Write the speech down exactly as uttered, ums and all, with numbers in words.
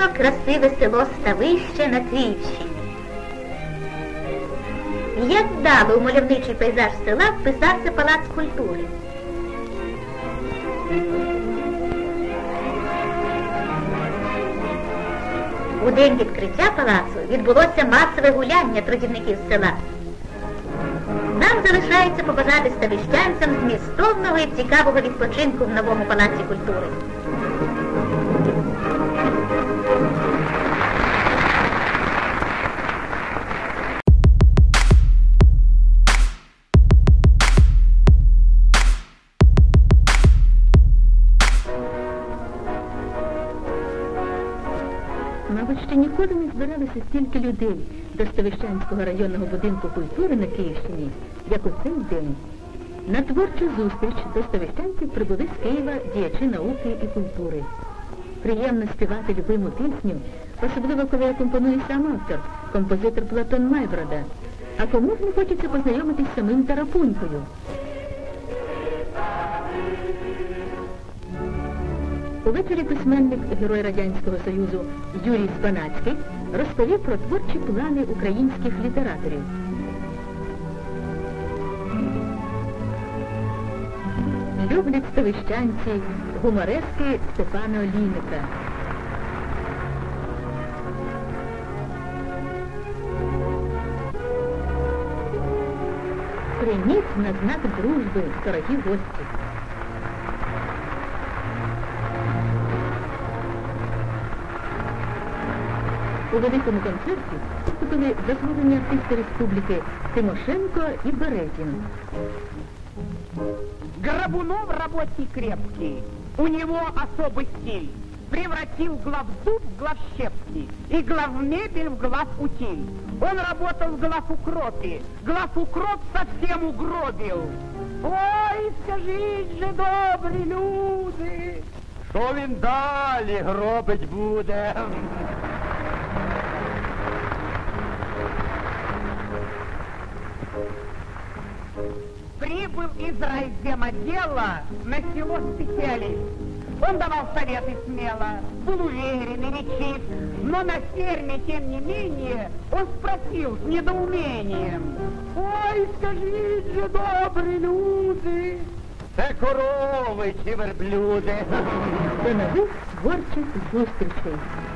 неймовірно красиве село Ставище на Київщині. Як вдало у мальовничий пейзаж села вписався Палац культури. У день відкриття палацу відбулося масове гуляння трудівників села. Нам залишається побажати ставищанцям змістовного і цікавого відпочинку в новому Палаці культури. Мабуть, ще ніколи не збиралося стільки людей до Ставищанського районного будинку культури на Київщині, як у цей день. На творчу зустріч до ставищанців прибули з Києва діячі науки і культури. Приємно співати любиму пісню, особливо коли акомпонує сам автор, композитор Платон Майброда. А кому ж не хочеться познайомитись з самим Тарапунькою? Увечері письменник, герой Радянського Союзу Юрій Спанацький розповів про творчі плани українських літераторів. Люблять ставищанці гуморески Степана Олійника. Прийміть на знак дружби, дорогі гості. У великому концерті виступили заслужені артисти республіки Тимошенко і Березін. Горбунов работник крепкий, у него особый стиль. Превратил главзуб в главщепки и главмебель в главутиль. Он работал в главукропе, главукроп совсем угробил. Ой, скажіть же, добрі люди, що він далі гробить буде? Прибыл из райземотдела на село специалист. Он давал советы смело, был уверен и речит, но на ферме, тем не менее, он спросил с недоумением: «Ой, скажите же, добрые люди!» Це корови чи верблюди? До нових творчих зустрічей!